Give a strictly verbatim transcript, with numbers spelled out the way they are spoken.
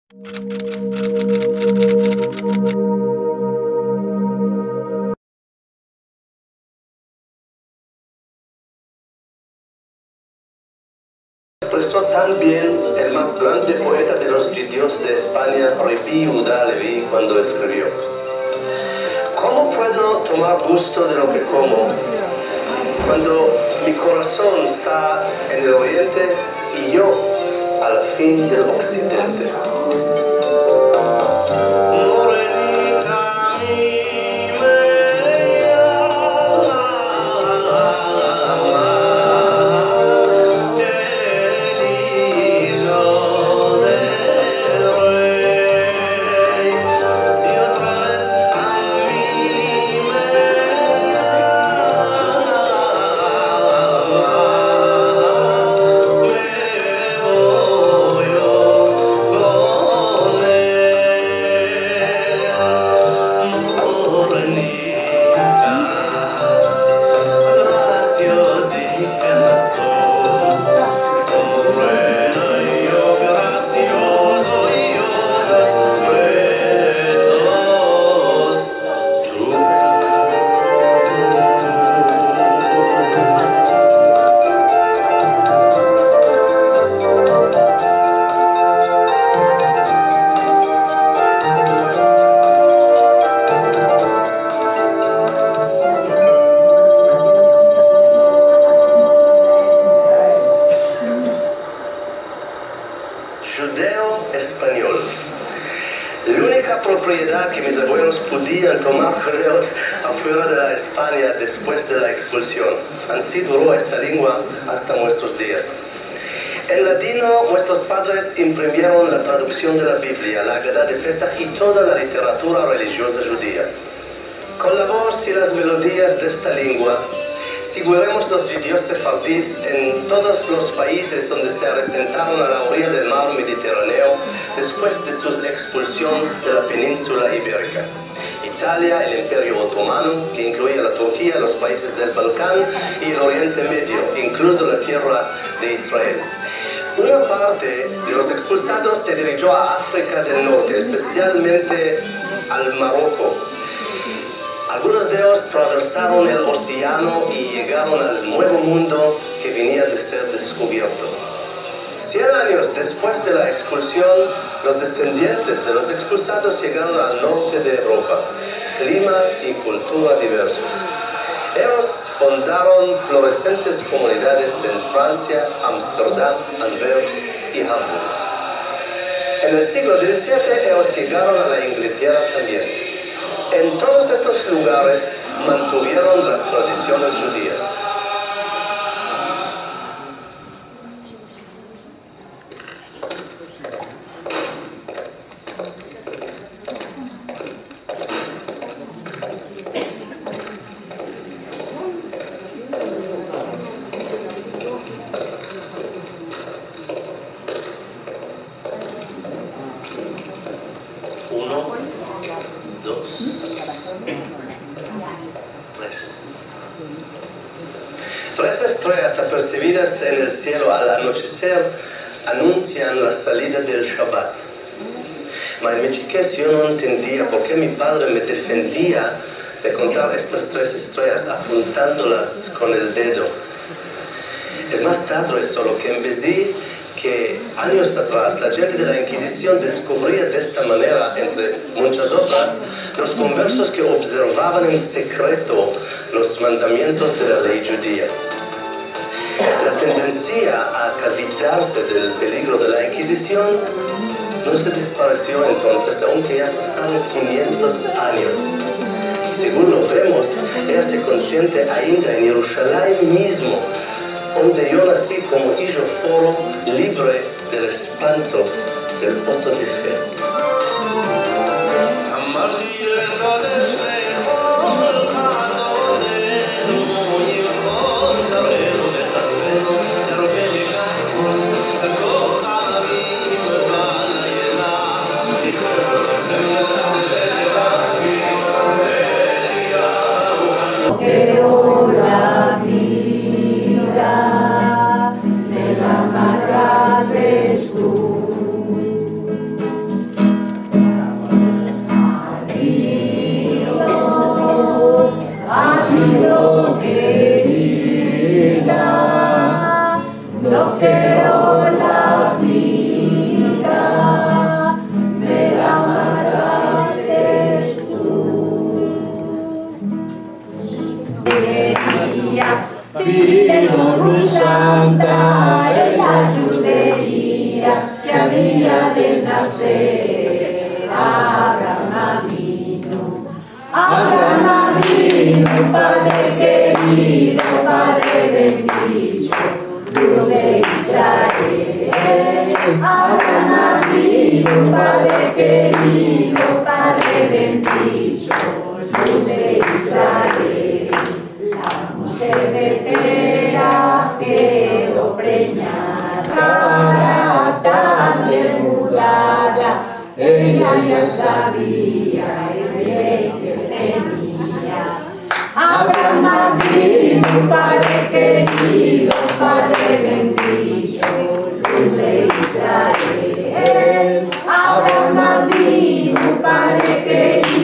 Expresó tan bien el más grande poeta de los judíos de España, Rabbi Yehuda Leví, cuando escribió: ¿cómo puedo tomar gusto de lo que como cuando mi corazón está en el oriente y yo al fin del occidente? Judeo-español. La única propiedad que mis abuelos podían tomar judíos afuera de la España después de la expulsión. Así duró esta lengua hasta nuestros días. En latino, nuestros padres imprimieron la traducción de la Biblia, la Haggadah de Pesach y toda la literatura religiosa judía. Con la voz y las melodías de esta lengua, seguiremos los judíos sefardíes en todos los países donde se asentaron a la orilla del mar Mediterráneo después de su expulsión de la península ibérica. Italia, el Imperio Otomano, que incluía la Turquía, los países del Balcán y el Oriente Medio, incluso la tierra de Israel. Una parte de los expulsados se dirigió a África del Norte, especialmente al Marruecos. Algunos de ellos atravesaron el océano y llegaron al nuevo mundo que venía de ser descubierto. Cien años después de la expulsión, los descendientes de los expulsados llegaron al norte de Europa, clima y cultura diversos. Ellos fundaron florescentes comunidades en Francia, Ámsterdam, Anvers y Hamburgo. En el siglo diecisiete ellos llegaron a la Inglaterra también. En todos estos lugares mantuvieron las tradiciones judías. Uno, dos, tres. Tres estrellas apercibidas en el cielo al anochecer anuncian la salida del Shabbat. Mas en mi chiquez yo no entendía por qué mi padre me defendía de contar estas tres estrellas apuntándolas con el dedo. Es más tarde solo que empecé que años atrás la gente de la Inquisición descubría de esta manera, entre muchas otras, los conversos que observaban en secreto los mandamientos de la ley judía. La tendencia a cavitarse del peligro de la Inquisición no se desapareció entonces, aunque ya pasaron quinientos años. Según lo vemos, ella se consiente ainda en Jerusalén mismo, donde yo nací como hijo foro, libre del espanto del voto de fe. nacer. Abraham vino, Abraham vino, Padre querido, Padre bendito, Dios de Israel. Abraham vino, Padre querido, Padre bendito, Dios de Israel. La mujer betera quedó preñada, tan desnudada, ella ya sabía el bien que tenía. Abraham vino, Padre querido, Padre bendito, Dios de Israel. Abraham vino, Padre querido,